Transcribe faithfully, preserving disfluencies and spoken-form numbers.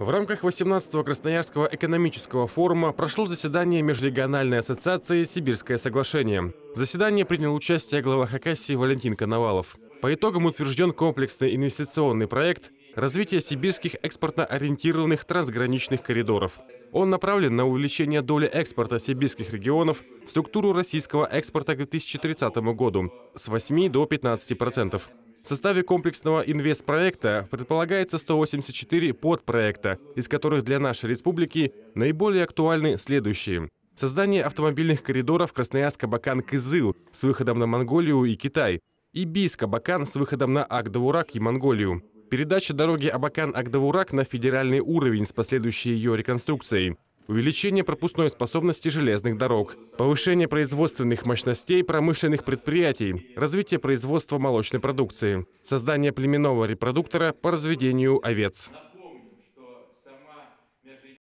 В рамках восемнадцатого Красноярского экономического форума прошло заседание Межрегиональной ассоциации «Сибирское соглашение». В заседании принял участие глава Хакасии Валентин Коновалов. По итогам утвержден комплексный инвестиционный проект развития сибирских экспортно-ориентированных трансграничных коридоров. Он направлен на увеличение доли экспорта сибирских регионов в структуру российского экспорта к две тысячи тридцатому году с восьми до пятнадцати процентов. В составе комплексного инвестпроекта предполагается сто восемьдесят четыре подпроекта, из которых для нашей республики наиболее актуальны следующие. Создание автомобильных коридоров Красноярск-Абакан-Кызыл с выходом на Монголию и Китай и Бийск-Абакан с выходом на Ак-Довурак и Монголию. Передача дороги Абакан-Ак-Довурак на федеральный уровень с последующей ее реконструкцией. Увеличение пропускной способности железных дорог, повышение производственных мощностей промышленных предприятий, развитие производства молочной продукции, создание племенного репродуктора по разведению овец.